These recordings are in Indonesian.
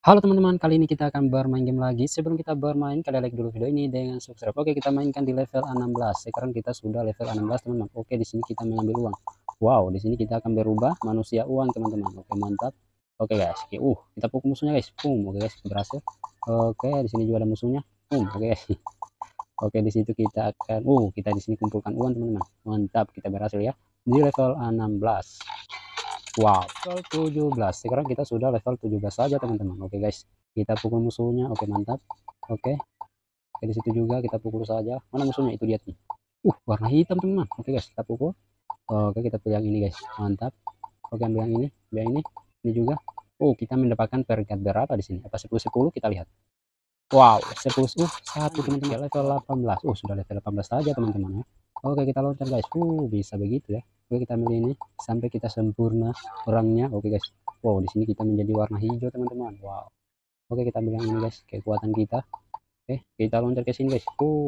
Halo teman-teman, kali ini kita akan bermain game lagi. Sebelum kita bermain, kalian like dulu video ini dengan subscribe. Oke, kita mainkan di level 16. Sekarang kita sudah level 16, teman-teman. Oke, di sini kita mengambil uang. Wow, di sini kita akan berubah manusia uang, teman-teman. Oke, mantap. Oke, guys. Oke, kita pukul musuhnya, guys. Boom. Oke, guys, berhasil. Oke, di sini juga ada musuhnya. Boom. Oke, guys. Oke, di situ kita akan kita di sini kumpulkan uang, teman-teman. Mantap, kita berhasil ya. Di level 16. Wow, level 17. Sekarang kita sudah level 17 saja, teman-teman. Oke, guys. Kita pukul musuhnya. Oke, mantap. Oke. Oke, di situ juga kita pukul saja. Mana musuhnya? Itu dia, tuh. Warna hitam, teman-teman. Oke, guys. Kita pukul. Oke, kita pilih yang ini, guys. Mantap. Oke, ambil yang ini. Ambil yang ini. Ini juga. Kita mendapatkan peringkat berapa di sini? Apa 10-10? Kita lihat. Wow, 10, satu, teman-teman. Level 18. Sudah level 18 saja, teman-teman ya. Oke, kita loncat, guys. Bisa begitu ya. Oke, kita ambil ini sampai kita sempurna orangnya. Oke, guys. Wow, di sini kita menjadi warna hijau, teman-teman. Wow. Oke, kita ambil yang ini, guys. Kekuatan kita. Oke, kita loncat ke sini, guys.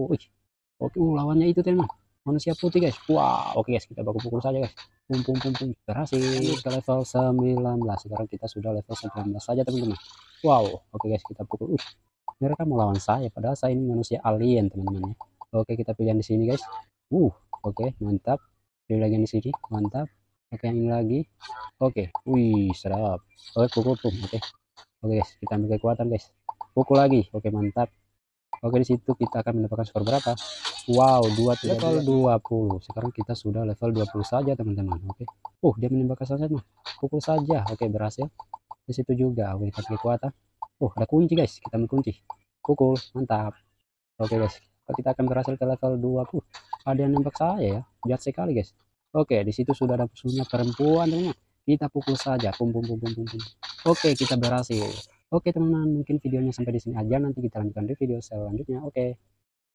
Oke, lawannya itu, teman. Manusia putih, guys. Wow, oke, guys. Kita baku pukul saja, guys. Pum, pum, pum, pum. Berhasil ke level 19. Sekarang kita sudah level 19 saja, teman-teman. Wow, oke, guys. Kita pukul. Mereka mau lawan saya, padahal saya ini manusia alien, teman-teman ya. Oke, kita pilih yang di sini, guys. Oke, mantap. Pilih lagi yang di sini, mantap. Oke, yang ini lagi. Oke, serap. Oke, pukul tuh. Oke, guys, kita ambil kekuatan, guys. Pukul lagi. Oke, mantap. Oke, di situ kita akan mendapatkan skor berapa? Wow, level 20. Sekarang kita sudah level 20 saja, teman-teman. Oke. Dia menembakkan sasaran mah. Pukul saja. Oke, berhasil. Di situ juga. Oke, kita kekuatan. Ada kunci, guys. Kita ambil kunci. Pukul, mantap. Oke, guys. Kita akan berhasil ke level 20. Ada yang nembak saya ya. Jahat sekali, guys. Oke, di situ sudah ada musuhnya perempuan, teman-teman. Kita pukul saja. Pum pum pum pum pum pum. Oke, kita berhasil. Oke, teman-teman, mungkin videonya sampai di sini aja. Nanti kita lanjutkan di video selanjutnya. Oke.